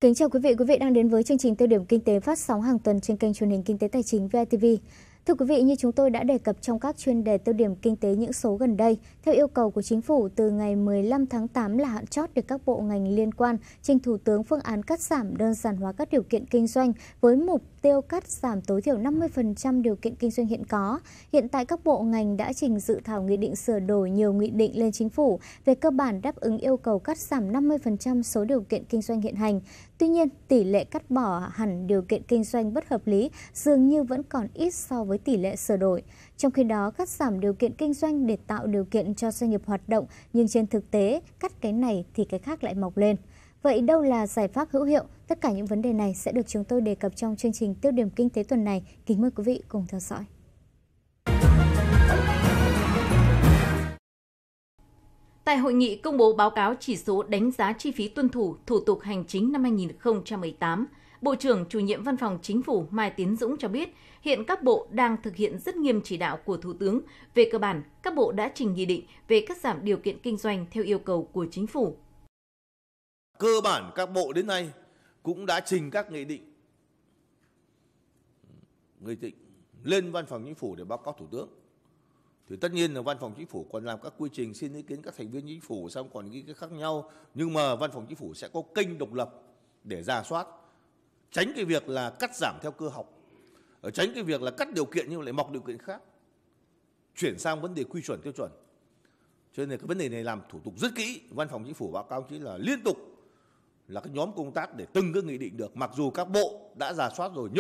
Kính chào quý vị đang đến với chương trình Tiêu điểm Kinh tế phát sóng hàng tuần trên kênh truyền hình Kinh tế Tài chính VITV. Thưa quý vị, như chúng tôi đã đề cập trong các chuyên đề tiêu điểm kinh tế những số gần đây, theo yêu cầu của Chính phủ, từ ngày 15 tháng 8 là hạn chót để các bộ ngành liên quan trình Thủ tướng phương án cắt giảm đơn giản hóa các điều kiện kinh doanh với mục tiêu cắt giảm tối thiểu 50% điều kiện kinh doanh hiện có. Hiện tại các bộ ngành đã trình dự thảo nghị định sửa đổi nhiều nghị định lên Chính phủ về cơ bản đáp ứng yêu cầu cắt giảm 50% số điều kiện kinh doanh hiện hành. Tuy nhiên, tỷ lệ cắt bỏ hẳn điều kiện kinh doanh bất hợp lý dường như vẫn còn ít so với tỷ lệ sửa đổi. Trong khi đó, cắt giảm điều kiện kinh doanh để tạo điều kiện cho doanh nghiệp hoạt động, nhưng trên thực tế, cắt cái này thì cái khác lại mọc lên. Vậy đâu là giải pháp hữu hiệu? Tất cả những vấn đề này sẽ được chúng tôi đề cập trong chương trình Tiêu điểm Kinh tế tuần này. Kính mời quý vị cùng theo dõi. Tại hội nghị công bố báo cáo chỉ số đánh giá chi phí tuân thủ thủ tục hành chính năm 2018, Bộ trưởng Chủ nhiệm Văn phòng Chính phủ Mai Tiến Dũng cho biết, hiện các bộ đang thực hiện rất nghiêm chỉ đạo của Thủ tướng. Về cơ bản, các bộ đã trình nghị định về cắt giảm điều kiện kinh doanh theo yêu cầu của Chính phủ. Cơ bản các bộ đến nay cũng đã trình các nghị định lên Văn phòng Chính phủ để báo cáo Thủ tướng. Thì tất nhiên là Văn phòng Chính phủ còn làm các quy trình xin ý kiến các thành viên Chính phủ, xong còn những cái khác nhau. Nhưng mà Văn phòng Chính phủ sẽ có kênh độc lập để rà soát, tránh cái việc là cắt giảm theo cơ học, tránh cái việc là cắt điều kiện nhưng lại mọc điều kiện khác, chuyển sang vấn đề quy chuẩn tiêu chuẩn. Cho nên cái vấn đề này làm thủ tục rất kỹ. Văn phòng Chính phủ báo cáo chỉ là liên tục là cái nhóm công tác để từng cái nghị định được. Mặc dù các bộ đã rà soát rồi,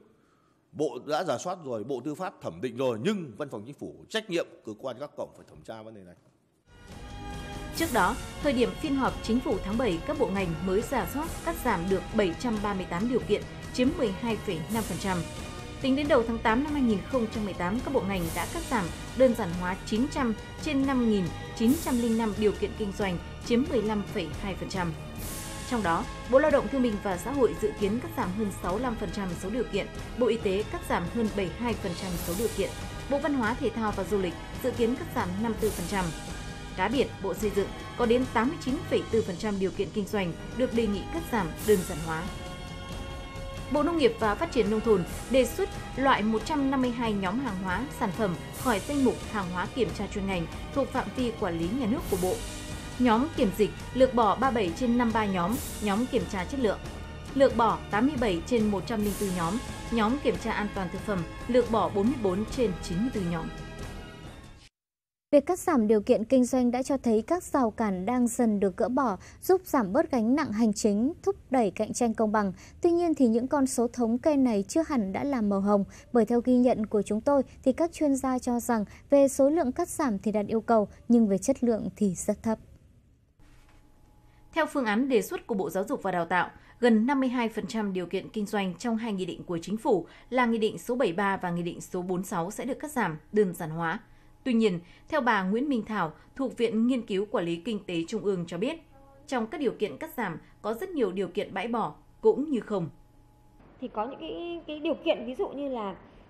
Bộ Tư pháp thẩm định rồi, nhưng Văn phòng Chính phủ trách nhiệm cơ quan các cổng phải thẩm tra vấn đề này. Trước đó, thời điểm phiên họp Chính phủ tháng 7, các bộ ngành mới rà soát cắt giảm được 738 điều kiện, chiếm 12,5%. Tính đến đầu tháng 8 năm 2018, các bộ ngành đã cắt giảm đơn giản hóa 900 trên 5.905 điều kiện kinh doanh, chiếm 15,2%. Trong đó, Bộ Lao động Thương binh và Xã hội dự kiến cắt giảm hơn 65% số điều kiện, Bộ Y tế cắt giảm hơn 72% số điều kiện, Bộ Văn hóa Thể thao và Du lịch dự kiến cắt giảm 54%. Cá biệt, Bộ Xây dựng có đến 89,4% điều kiện kinh doanh được đề nghị cắt giảm đơn giản hóa. Bộ Nông nghiệp và Phát triển Nông thôn đề xuất loại 152 nhóm hàng hóa, sản phẩm khỏi danh mục hàng hóa kiểm tra chuyên ngành thuộc phạm vi quản lý nhà nước của Bộ. Nhóm kiểm dịch lược bỏ 37 trên 53 nhóm kiểm tra chất lượng, lược bỏ 87 trên 104 nhóm kiểm tra an toàn thực phẩm, lược bỏ 44 trên 94 nhóm. Việc cắt giảm điều kiện kinh doanh đã cho thấy các rào cản đang dần được gỡ bỏ, giúp giảm bớt gánh nặng hành chính, thúc đẩy cạnh tranh công bằng. Tuy nhiên thì những con số thống kê này chưa hẳn đã là màu hồng, bởi theo ghi nhận của chúng tôi thì các chuyên gia cho rằng về số lượng cắt giảm thì đạt yêu cầu, nhưng về chất lượng thì rất thấp. Theo phương án đề xuất của Bộ Giáo dục và Đào tạo, gần 52% điều kiện kinh doanh trong hai nghị định của Chính phủ là Nghị định số 73 và Nghị định số 46 sẽ được cắt giảm, đơn giản hóa. Tuy nhiên, theo bà Nguyễn Minh Thảo, thuộc Viện Nghiên cứu Quản lý Kinh tế Trung ương cho biết, trong các điều kiện cắt giảm có rất nhiều điều kiện bãi bỏ cũng như không. Thì có những cái điều kiện ví dụ như là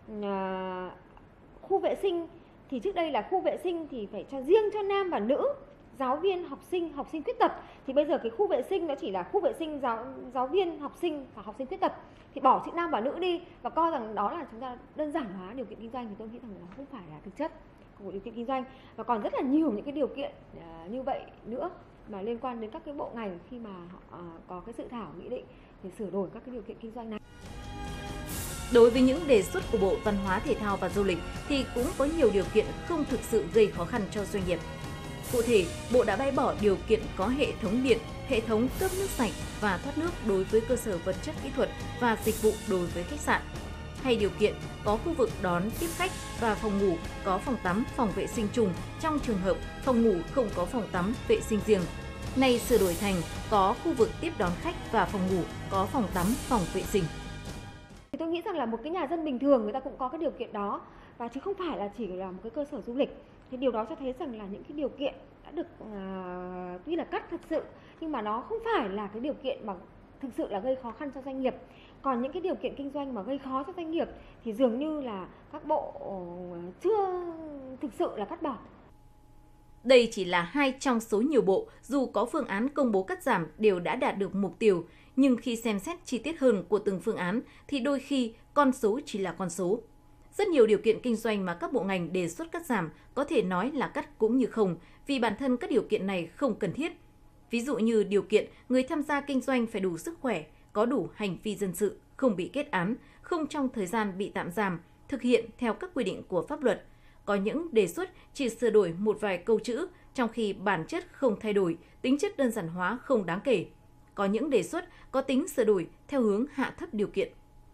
khu vệ sinh, thì trước đây là khu vệ sinh thì phải cho riêng cho nam và nữ, giáo viên, học sinh khuyết tật, thì bây giờ cái khu vệ sinh nó chỉ là khu vệ sinh giáo viên, học sinh và học sinh khuyết tật, thì bỏ chữ nam và nữ đi và coi rằng đó là chúng ta đơn giản hóa điều kiện kinh doanh, thì tôi nghĩ rằng nó không phải là thực chất của điều kiện kinh doanh, và còn rất là nhiều những cái điều kiện như vậy nữa mà liên quan đến các cái bộ ngành khi mà họ có cái dự thảo nghị định để sửa đổi các cái điều kiện kinh doanh này. Đối với những đề xuất của Bộ Văn hóa Thể thao và Du lịch thì cũng có nhiều điều kiện không thực sự gây khó khăn cho doanh nghiệp. Cụ thể, Bộ đã bãi bỏ điều kiện có hệ thống điện, hệ thống cấp nước sạch và thoát nước đối với cơ sở vật chất kỹ thuật và dịch vụ đối với khách sạn, hay điều kiện có khu vực đón tiếp khách và phòng ngủ có phòng tắm, phòng vệ sinh chung trong trường hợp phòng ngủ không có phòng tắm, vệ sinh riêng. Nay sửa đổi thành có khu vực tiếp đón khách và phòng ngủ có phòng tắm, phòng vệ sinh. Tôi nghĩ rằng là một cái nhà dân bình thường người ta cũng có cái điều kiện đó, và chứ không phải là chỉ là một cái cơ sở du lịch. Thì điều đó cho thấy rằng là những cái điều kiện đã được tuy là cắt thật sự nhưng mà nó không phải là cái điều kiện mà thực sự là gây khó khăn cho doanh nghiệp. Còn những cái điều kiện kinh doanh mà gây khó cho doanh nghiệp thì dường như là các bộ chưa thực sự là cắt bỏ. Đây chỉ là 2 trong số nhiều bộ, dù có phương án công bố cắt giảm đều đã đạt được mục tiêu, nhưng khi xem xét chi tiết hơn của từng phương án thì đôi khi con số chỉ là con số. Rất nhiều điều kiện kinh doanh mà các bộ ngành đề xuất cắt giảm có thể nói là cắt cũng như không, vì bản thân các điều kiện này không cần thiết. Ví dụ như điều kiện người tham gia kinh doanh phải đủ sức khỏe, có đủ hành vi dân sự, không bị kết án, không trong thời gian bị tạm giam, thực hiện theo các quy định của pháp luật. Có những đề xuất chỉ sửa đổi một vài câu chữ, trong khi bản chất không thay đổi, tính chất đơn giản hóa không đáng kể. Có những đề xuất có tính sửa đổi theo hướng hạ thấp điều kiện.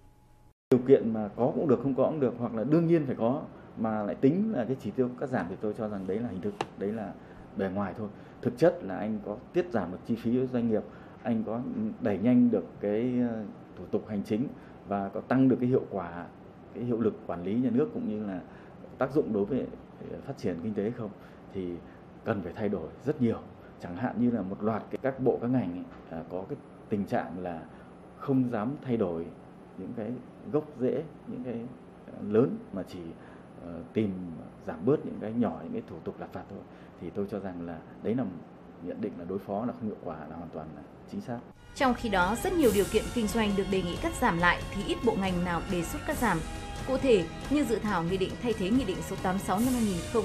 Điều kiện mà có cũng được, không có cũng được, hoặc là đương nhiên phải có, mà lại tính là cái chỉ tiêu cắt giảm thì tôi cho rằng đấy là hình thức, đấy là bề ngoài thôi. Thực chất là anh có tiết giảm được chi phí với doanh nghiệp, anh có đẩy nhanh được cái thủ tục hành chính và có tăng được cái hiệu quả, cái hiệu lực quản lý nhà nước cũng như là tác dụng đối với phát triển kinh tế không, thì cần phải thay đổi rất nhiều. Chẳng hạn như là một loạt các bộ các ngành có cái tình trạng là không dám thay đổi những cái gốc rễ, những cái lớn mà chỉ tìm giảm bớt những cái nhỏ, những cái thủ tục lặt vặt thôi, thì tôi cho rằng là đấy là nhận định là đối phó là không hiệu quả, là hoàn toàn là chính xác. Trong khi đó, rất nhiều điều kiện kinh doanh được đề nghị cắt giảm lại thì ít bộ ngành nào đề xuất cắt giảm. Cụ thể, như dự thảo nghị định thay thế nghị định số 86 năm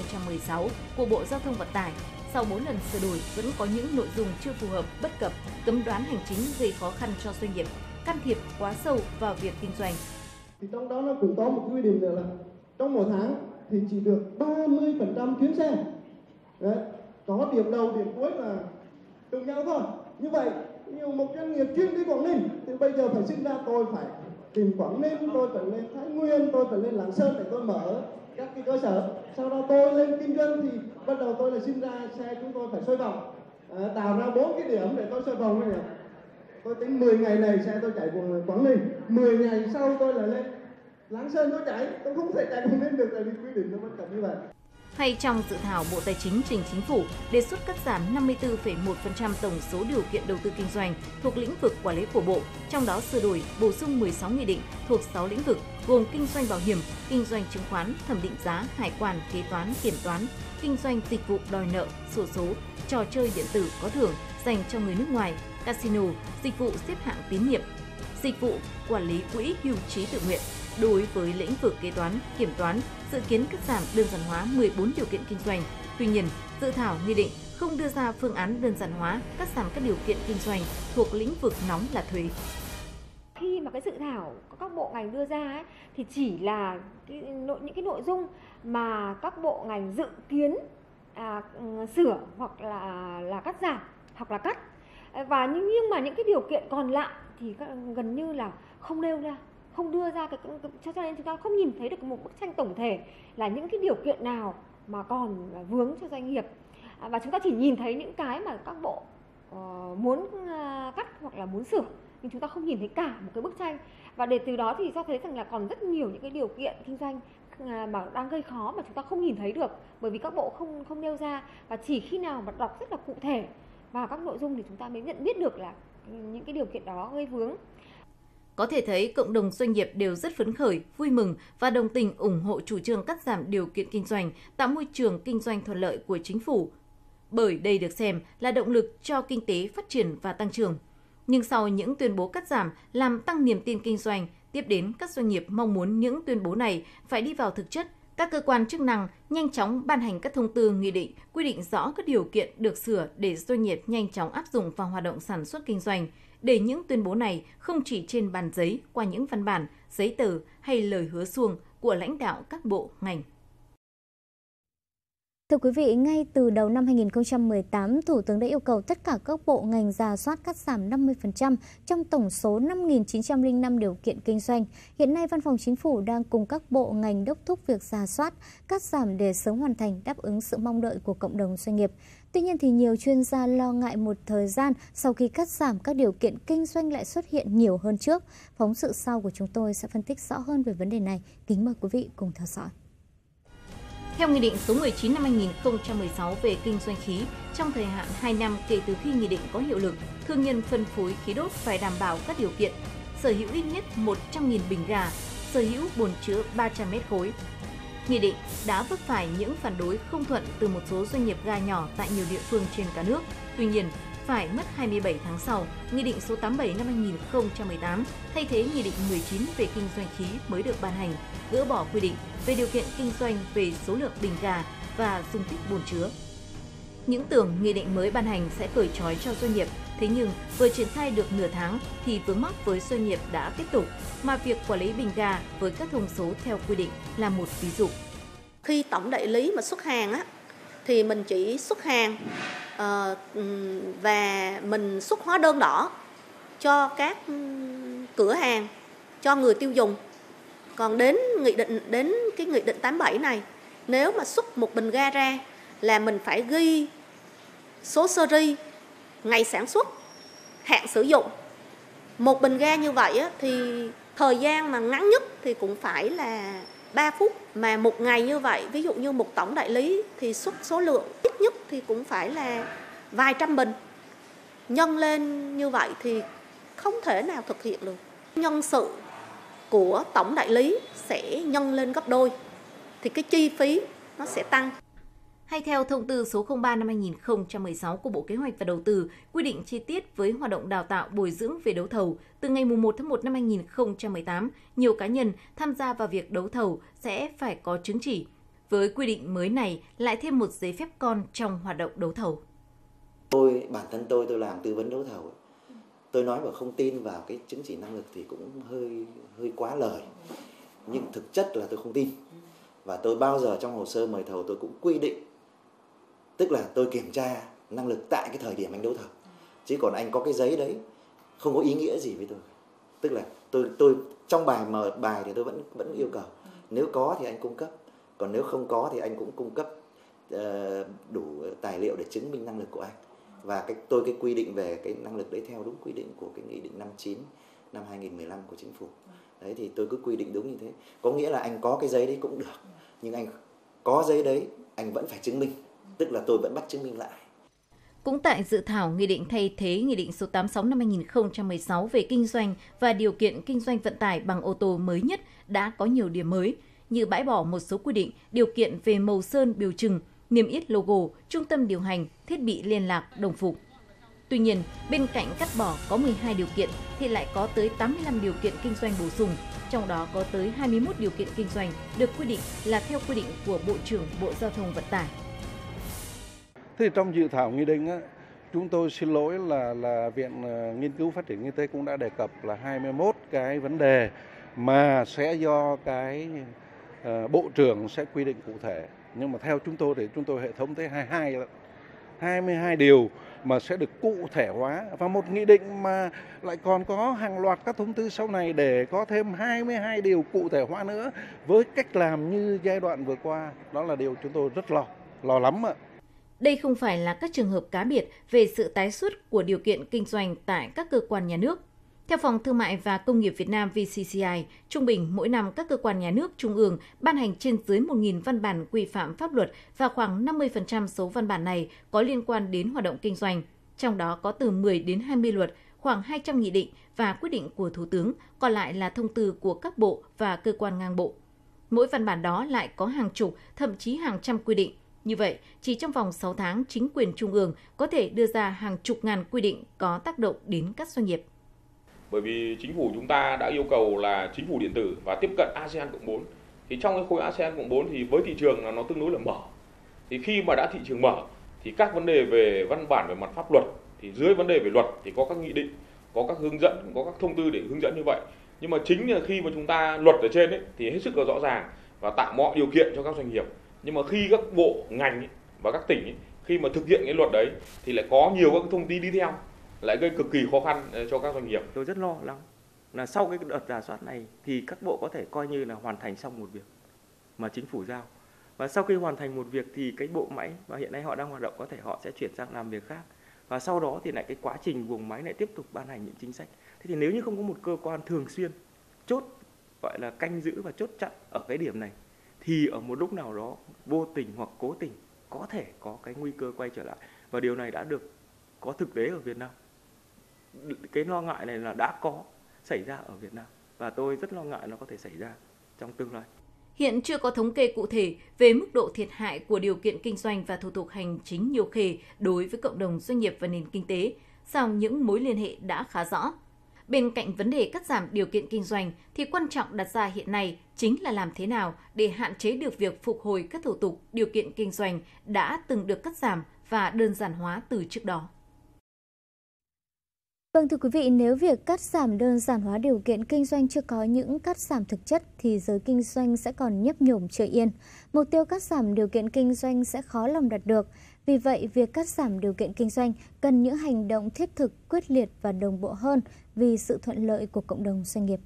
2016 của Bộ Giao thông Vận tải, sau 4 lần sửa đổi vẫn có những nội dung chưa phù hợp, bất cập, cấm đoán hành chính gây khó khăn cho doanh nghiệp, can thiệp quá sâu vào việc kinh doanh. Thì trong đó nó cũng có một quy định nữa là trong một tháng thì chỉ được 30% chuyến xe. Đấy, có điểm đầu điểm cuối là trùng nhau thôi. Như vậy, nhiều một doanh nghiệp chuyên đi Quảng Ninh thì bây giờ phải sinh ra tôi phải tìm Quảng Ninh, tôi phải lên Thái Nguyên, tôi phải lên Lạng Sơn để tôi mở các cái cơ sở. Sau đó tôi lên kinh doanh thì bắt đầu tôi là sinh ra xe chúng tôi phải xoay vòng, tạo ra 4 cái điểm để tôi xoay vòng này. Tôi tính 10 ngày này xe tôi chạy Quảng Ninh, 10 ngày sau tôi lại lên Lạng Sơn tôi chạy, tôi không thể chạy Quảng Ninh được tại vì quy định nó bất cập như vậy. Hay trong dự thảo Bộ Tài chính trình Chính phủ đề xuất cắt giảm 54,1% tổng số điều kiện đầu tư kinh doanh thuộc lĩnh vực quản lý của Bộ, trong đó sửa đổi, bổ sung 16 nghị định thuộc 6 lĩnh vực gồm kinh doanh bảo hiểm, kinh doanh chứng khoán, thẩm định giá, hải quan, kế toán, kiểm toán, kinh doanh dịch vụ đòi nợ, sổ số, trò chơi điện tử có thưởng dành cho người nước ngoài, casino, dịch vụ xếp hạng tín nhiệm, dịch vụ quản lý quỹ hưu trí tự nguyện. Đối với lĩnh vực kế toán, kiểm toán, dự kiến cắt giảm đơn giản hóa 14 điều kiện kinh doanh. Tuy nhiên, dự thảo nghị định không đưa ra phương án đơn giản hóa cắt giảm các điều kiện kinh doanh thuộc lĩnh vực nóng là thuế. Khi mà cái dự thảo các bộ ngành đưa ra ấy, thì chỉ là những cái nội dung mà các bộ ngành dự kiến sửa hoặc là cắt giảm hoặc là cắt. Và nhưng mà những cái điều kiện còn lại thì gần như là không nêu ra, không đưa ra cho nên chúng ta không nhìn thấy được một bức tranh tổng thể là những cái điều kiện nào mà còn vướng cho doanh nghiệp, và chúng ta chỉ nhìn thấy những cái mà các bộ muốn cắt hoặc là muốn sửa, nhưng chúng ta không nhìn thấy cả một cái bức tranh, và để từ đó thì cho thấy rằng là còn rất nhiều những cái điều kiện kinh doanh mà đang gây khó mà chúng ta không nhìn thấy được, bởi vì các bộ không nêu ra, và chỉ khi nào mà đọc rất là cụ thể vào các nội dung thì chúng ta mới nhận biết được là những cái điều kiện đó gây vướng. Có thể thấy cộng đồng doanh nghiệp đều rất phấn khởi, vui mừng và đồng tình ủng hộ chủ trương cắt giảm điều kiện kinh doanh, tạo môi trường kinh doanh thuận lợi của chính phủ. Bởi đây được xem là động lực cho kinh tế phát triển và tăng trưởng. Nhưng sau những tuyên bố cắt giảm làm tăng niềm tin kinh doanh, tiếp đến các doanh nghiệp mong muốn những tuyên bố này phải đi vào thực chất. Các cơ quan chức năng nhanh chóng ban hành các thông tư, nghị định quy định rõ các điều kiện được sửa để doanh nghiệp nhanh chóng áp dụng vào hoạt động sản xuất kinh doanh, để những tuyên bố này không chỉ trên bàn giấy qua những văn bản, giấy tờ hay lời hứa suông của lãnh đạo các bộ, ngành. Thưa quý vị, ngay từ đầu năm 2018, Thủ tướng đã yêu cầu tất cả các bộ ngành rà soát cắt giảm 50% trong tổng số 5.905 điều kiện kinh doanh. Hiện nay, Văn phòng Chính phủ đang cùng các bộ ngành đốc thúc việc rà soát, cắt giảm để sớm hoàn thành đáp ứng sự mong đợi của cộng đồng doanh nghiệp. Tuy nhiên, thì nhiều chuyên gia lo ngại một thời gian sau khi cắt giảm các điều kiện kinh doanh lại xuất hiện nhiều hơn trước. Phóng sự sau của chúng tôi sẽ phân tích rõ hơn về vấn đề này. Kính mời quý vị cùng theo dõi. Theo Nghị định số 19 năm 2016 về kinh doanh khí, trong thời hạn 2 năm kể từ khi nghị định có hiệu lực, thương nhân phân phối khí đốt phải đảm bảo các điều kiện sở hữu ít nhất 100.000 bình ga, sở hữu bồn chứa 300 mét khối. Nghị định đã vấp phải những phản đối không thuận từ một số doanh nghiệp ga nhỏ tại nhiều địa phương trên cả nước. Tuy nhiên, phải mất 27 tháng sau, Nghị định số 87 năm 2018 thay thế Nghị định 19 về kinh doanh khí mới được ban hành, gỡ bỏ quy định về điều kiện kinh doanh về số lượng bình ga và dung tích bồn chứa. Những tưởng nghị định mới ban hành sẽ cởi trói cho doanh nghiệp, thế nhưng vừa triển khai được nửa tháng thì vướng mắc với doanh nghiệp đã tiếp tục, mà việc quản lý bình ga với các thông số theo quy định là một ví dụ. Khi tổng đại lý mà xuất hàng á, thì mình chỉ xuất hàng và mình xuất hóa đơn đỏ cho các cửa hàng, cho người tiêu dùng. Còn đến cái nghị định 87 này, nếu mà xuất một bình ga ra là mình phải ghi số series, ngày sản xuất, hạn sử dụng. Một bình ga như vậy á, thì thời gian mà ngắn nhất thì cũng phải là 3 phút. Mà một ngày như vậy, ví dụ như một tổng đại lý thì xuất số lượng ít nhất thì cũng phải là vài trăm bình. Nhân lên như vậy thì không thể nào thực hiện được. Nhân sự của tổng đại lý sẽ nhân lên gấp đôi, thì cái chi phí nó sẽ tăng. Hay theo thông tư số 03 năm 2016 của Bộ Kế hoạch và Đầu tư quy định chi tiết với hoạt động đào tạo bồi dưỡng về đấu thầu, từ ngày 1 tháng 1 năm 2018, nhiều cá nhân tham gia vào việc đấu thầu sẽ phải có chứng chỉ. Với quy định mới này lại thêm một giấy phép con trong hoạt động đấu thầu. Bản thân tôi làm tư vấn đấu thầu. Tôi nói mà không tin vào cái chứng chỉ năng lực thì cũng hơi quá lời. Nhưng thực chất là tôi không tin. Và tôi bao giờ trong hồ sơ mời thầu tôi cũng quy định, tức là tôi kiểm tra năng lực tại cái thời điểm anh đấu thầu. Chứ còn anh có cái giấy đấy không có ý nghĩa gì với tôi. Tức là tôi trong mở bài thì tôi vẫn yêu cầu. Nếu có thì anh cung cấp, còn nếu không có thì anh cũng cung cấp đủ tài liệu để chứng minh năng lực của anh. Và cái quy định về cái năng lực đấy theo đúng quy định của cái Nghị định 59 năm 2015 của Chính phủ. Đấy thì tôi cứ quy định đúng như thế. Có nghĩa là anh có cái giấy đấy cũng được, nhưng anh có giấy đấy anh vẫn phải chứng minh, tức là tôi vẫn bắt chứng minh lại. Cũng tại dự thảo Nghị định thay thế Nghị định số 86 năm 2016 về kinh doanh và điều kiện kinh doanh vận tải bằng ô tô mới nhất đã có nhiều điểm mới, như bãi bỏ một số quy định, điều kiện về màu sơn biểu trưng, niêm yết logo, trung tâm điều hành, thiết bị liên lạc, đồng phục. Tuy nhiên, bên cạnh cắt bỏ có 12 điều kiện thì lại có tới 85 điều kiện kinh doanh bổ sung, trong đó có tới 21 điều kiện kinh doanh được quy định là theo quy định của Bộ trưởng Bộ Giao thông Vận tải. Thế trong dự thảo nghị định á, chúng tôi xin lỗi là Viện Nghiên cứu Phát triển Kinh tế cũng đã đề cập là 21 cái vấn đề mà sẽ do cái Bộ trưởng sẽ quy định cụ thể. Nhưng mà theo chúng tôi thì chúng tôi hệ thống tới 22 điều mà sẽ được cụ thể hóa, và một nghị định mà lại còn có hàng loạt các thông tư sau này để có thêm 22 điều cụ thể hóa nữa với cách làm như giai đoạn vừa qua. Đó là điều chúng tôi rất lo lắm ạ. Đây không phải là các trường hợp cá biệt về sự tái xuất của điều kiện kinh doanh tại các cơ quan nhà nước. Theo Phòng Thương mại và Công nghiệp Việt Nam VCCI, trung bình mỗi năm các cơ quan nhà nước trung ương ban hành trên dưới 1.000 văn bản quy phạm pháp luật và khoảng 50% số văn bản này có liên quan đến hoạt động kinh doanh. Trong đó có từ 10 đến 20 luật, khoảng 200 nghị định và quyết định của Thủ tướng, còn lại là thông tư của các bộ và cơ quan ngang bộ. Mỗi văn bản đó lại có hàng chục, thậm chí hàng trăm quy định. Như vậy, chỉ trong vòng 6 tháng, chính quyền trung ương có thể đưa ra hàng chục ngàn quy định có tác động đến các doanh nghiệp. Bởi vì chính phủ chúng ta đã yêu cầu là chính phủ điện tử và tiếp cận ASEAN Cộng 4. Thì trong cái khối ASEAN Cộng 4 thì với thị trường là nó tương đối là mở. Thì khi mà đã thị trường mở thì các vấn đề về văn bản về mặt pháp luật, thì dưới vấn đề về luật thì có các nghị định, có các hướng dẫn, có các thông tư để hướng dẫn như vậy. Nhưng mà chính là khi mà chúng ta luật ở trên ấy, thì hết sức là rõ ràng và tạo mọi điều kiện cho các doanh nghiệp. Nhưng mà khi các bộ, ngành ấy, và các tỉnh ấy, khi mà thực hiện cái luật đấy thì lại có nhiều các thông tin đi theo, lại gây cực kỳ khó khăn cho các doanh nghiệp. Tôi rất lo lắng là sau cái đợt rà soát này thì các bộ có thể coi như là hoàn thành xong một việc mà chính phủ giao. Và sau khi hoàn thành một việc thì cái bộ máy và hiện nay họ đang hoạt động có thể họ sẽ chuyển sang làm việc khác. Và sau đó thì lại cái quá trình guồng máy lại tiếp tục ban hành những chính sách. Thế thì nếu như không có một cơ quan thường xuyên chốt, gọi là canh giữ và chốt chặn ở cái điểm này, thì ở một lúc nào đó vô tình hoặc cố tình có thể có cái nguy cơ quay trở lại. Và điều này đã được có thực tế ở Việt Nam. Cái lo ngại này là đã có xảy ra ở Việt Nam và tôi rất lo ngại nó có thể xảy ra trong tương lai. Hiện chưa có thống kê cụ thể về mức độ thiệt hại của điều kiện kinh doanh và thủ tục hành chính nhiều khê đối với cộng đồng doanh nghiệp và nền kinh tế, song những mối liên hệ đã khá rõ. Bên cạnh vấn đề cắt giảm điều kiện kinh doanh thì quan trọng đặt ra hiện nay chính là làm thế nào để hạn chế được việc phục hồi các thủ tục điều kiện kinh doanh đã từng được cắt giảm và đơn giản hóa từ trước đó. Vâng, thưa quý vị, nếu việc cắt giảm đơn giản hóa điều kiện kinh doanh chưa có những cắt giảm thực chất thì giới kinh doanh sẽ còn nhấp nhổm chưa yên. Mục tiêu cắt giảm điều kiện kinh doanh sẽ khó lòng đạt được. Vì vậy, việc cắt giảm điều kiện kinh doanh cần những hành động thiết thực, quyết liệt và đồng bộ hơn vì sự thuận lợi của cộng đồng doanh nghiệp.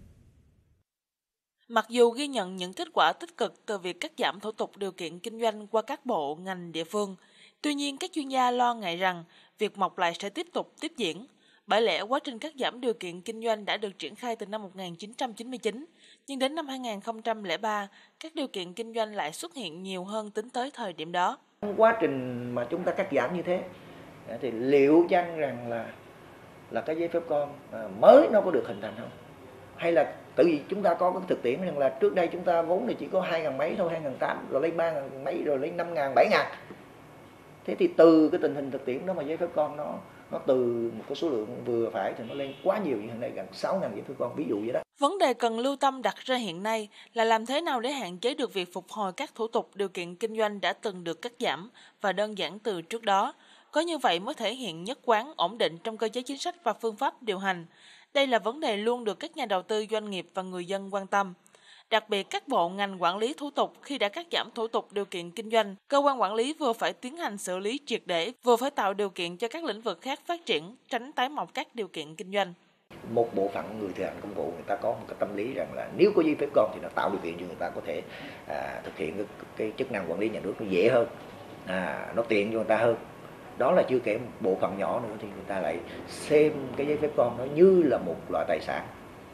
Mặc dù ghi nhận những kết quả tích cực từ việc cắt giảm thủ tục điều kiện kinh doanh qua các bộ, ngành, địa phương, tuy nhiên các chuyên gia lo ngại rằng việc mọc lại sẽ tiếp tục tiếp diễn. Bởi lẽ quá trình cắt giảm điều kiện kinh doanh đã được triển khai từ năm 1999, nhưng đến năm 2003, các điều kiện kinh doanh lại xuất hiện nhiều hơn tính tới thời điểm đó. Quá trình mà chúng ta cắt giảm như thế, thì liệu chăng rằng là cái giấy phép con mới nó có được hình thành không? Hay là tự vì chúng ta có cái thực tiễn rằng là trước đây chúng ta vốn thì chỉ có 2.000 mấy thôi, 2.800, rồi lấy 3.000 mấy, rồi lấy 5.000, 7.000. Thế thì từ cái tình hình thực tiễn đó mà giấy phép con nó từ một cái số lượng vừa phải thì nó lên quá nhiều, như hiện nay gần 6.000 giấy phép con, ví dụ vậy đó. Vấn đề cần lưu tâm đặt ra hiện nay là làm thế nào để hạn chế được việc phục hồi các thủ tục điều kiện kinh doanh đã từng được cắt giảm và đơn giản từ trước đó. Có như vậy mới thể hiện nhất quán, ổn định trong cơ chế chính sách và phương pháp điều hành. Đây là vấn đề luôn được các nhà đầu tư, doanh nghiệp và người dân quan tâm. Đặc biệt các bộ ngành quản lý thủ tục khi đã cắt giảm thủ tục điều kiện kinh doanh, cơ quan quản lý vừa phải tiến hành xử lý triệt để, vừa phải tạo điều kiện cho các lĩnh vực khác phát triển, tránh tái mọc các điều kiện kinh doanh. Một bộ phận người thi hành công vụ người ta có một cái tâm lý rằng là nếu có giấy phép con thì nó tạo điều kiện cho người ta có thể thực hiện cái chức năng quản lý nhà nước nó dễ hơn, nó tiện cho người ta hơn. Đó là chưa kể một bộ phận nhỏ nữa thì người ta lại xem cái giấy phép con nó như là một loại tài sản,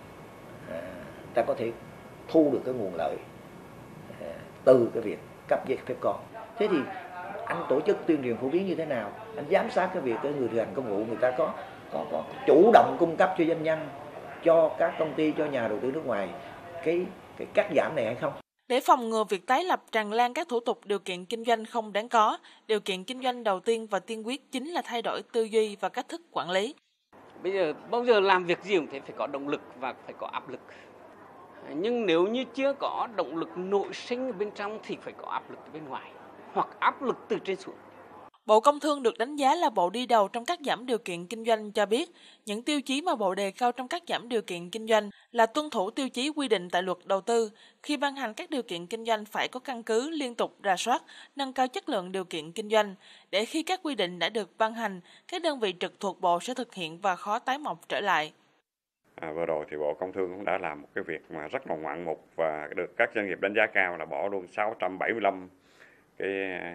ta có thể thu được cái nguồn lợi từ cái việc cấp giấy phép con. Thế thì anh tổ chức tuyên truyền phổ biến như thế nào? Anh giám sát cái việc cái người thi hành công vụ người ta có chủ động cung cấp cho doanh nhân, cho các công ty, cho nhà đầu tư nước ngoài cái cắt giảm này hay không? Để phòng ngừa việc tái lập tràn lan các thủ tục điều kiện kinh doanh không đáng có, điều kiện kinh doanh đầu tiên và tiên quyết chính là thay đổi tư duy và cách thức quản lý. Bây giờ bao giờ làm việc gì cũng thấy phải có động lực và phải có áp lực. Nhưng nếu như chưa có động lực nội sinh ở bên trong thì phải có áp lực từ bên ngoài hoặc áp lực từ trên xuống. Bộ Công Thương được đánh giá là bộ đi đầu trong cắt giảm điều kiện kinh doanh cho biết, những tiêu chí mà bộ đề cao trong cắt giảm điều kiện kinh doanh là tuân thủ tiêu chí quy định tại luật đầu tư. Khi ban hành các điều kiện kinh doanh phải có căn cứ, liên tục rà soát, nâng cao chất lượng điều kiện kinh doanh, để khi các quy định đã được ban hành, các đơn vị trực thuộc bộ sẽ thực hiện và khó tái mọc trở lại. Vừa rồi thì Bộ Công Thương cũng đã làm một cái việc mà rất là ngoạn mục và được các doanh nghiệp đánh giá cao là bỏ luôn 675 cái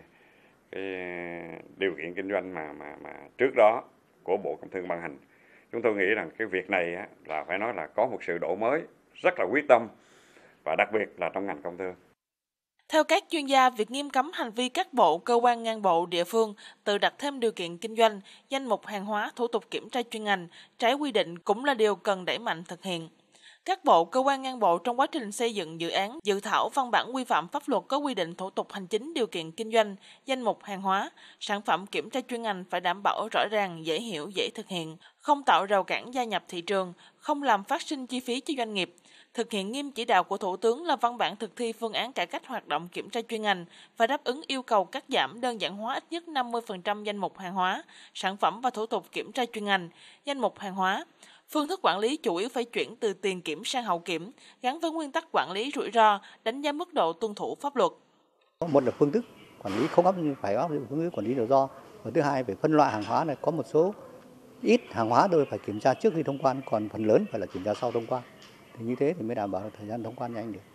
điều kiện kinh doanh mà trước đó của Bộ Công Thương ban hành. Chúng tôi nghĩ rằng cái việc này là phải nói là có một sự đổi mới rất là quyết tâm và đặc biệt là trong ngành công thương. Theo các chuyên gia, việc nghiêm cấm hành vi các bộ, cơ quan ngang bộ, địa phương tự đặt thêm điều kiện kinh doanh, danh mục hàng hóa, thủ tục kiểm tra chuyên ngành, trái quy định cũng là điều cần đẩy mạnh thực hiện. Các bộ, cơ quan ngang bộ trong quá trình xây dựng dự án, dự thảo văn bản quy phạm pháp luật có quy định thủ tục hành chính điều kiện kinh doanh, danh mục hàng hóa, sản phẩm kiểm tra chuyên ngành phải đảm bảo rõ ràng, dễ hiểu, dễ thực hiện, không tạo rào cản gia nhập thị trường, không làm phát sinh chi phí cho doanh nghiệp. Thực hiện nghiêm chỉ đạo của Thủ tướng là văn bản thực thi phương án cải cách hoạt động kiểm tra chuyên ngành và đáp ứng yêu cầu cắt giảm đơn giản hóa ít nhất 50% danh mục hàng hóa, sản phẩm và thủ tục kiểm tra chuyên ngành, danh mục hàng hóa. Phương thức quản lý chủ yếu phải chuyển từ tiền kiểm sang hậu kiểm, gắn với nguyên tắc quản lý rủi ro, đánh giá mức độ tuân thủ pháp luật. Một là phương thức quản lý không phải áp dụng phương thức quản lý rủi ro, và thứ hai về phân loại hàng hóa này, có một số ít hàng hóa thôi phải kiểm tra trước khi thông quan, còn phần lớn phải là kiểm tra sau thông quan. Thì như thế thì mới đảm bảo thời gian thông quan nhanh được.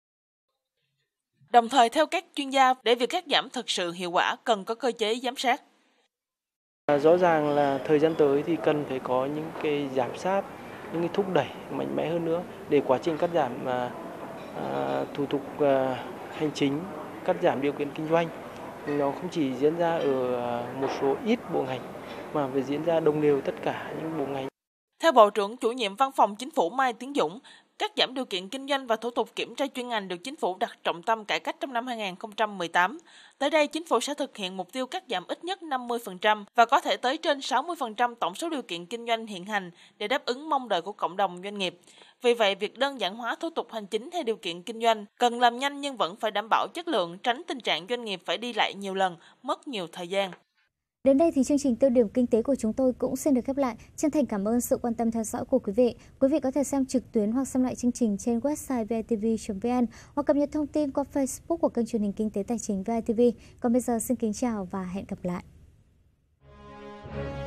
Đồng thời theo các chuyên gia, để việc cắt giảm thực sự hiệu quả cần có cơ chế giám sát. Rõ ràng là thời gian tới thì cần phải có những cái giám sát, những cái thúc đẩy mạnh mẽ hơn nữa để quá trình cắt giảm thủ tục hành chính, cắt giảm điều kiện kinh doanh nó không chỉ diễn ra ở một số ít bộ ngành mà phải diễn ra đồng đều tất cả những bộ ngành. Theo Bộ trưởng Chủ nhiệm Văn phòng Chính phủ Mai Tiến Dũng, Cắt giảm điều kiện kinh doanh và thủ tục kiểm tra chuyên ngành được Chính phủ đặt trọng tâm cải cách trong năm 2018. Tới đây, Chính phủ sẽ thực hiện mục tiêu cắt giảm ít nhất 50% và có thể tới trên 60% tổng số điều kiện kinh doanh hiện hành để đáp ứng mong đợi của cộng đồng doanh nghiệp. Vì vậy, việc đơn giản hóa thủ tục hành chính theo điều kiện kinh doanh cần làm nhanh nhưng vẫn phải đảm bảo chất lượng, tránh tình trạng doanh nghiệp phải đi lại nhiều lần, mất nhiều thời gian. Đến đây thì chương trình tiêu điểm kinh tế của chúng tôi cũng xin được khép lại. Chân thành cảm ơn sự quan tâm theo dõi của quý vị. Quý vị có thể xem trực tuyến hoặc xem lại chương trình trên website vitv.vn hoặc cập nhật thông tin qua Facebook của kênh truyền hình kinh tế tài chính VITV. Còn bây giờ xin kính chào và hẹn gặp lại.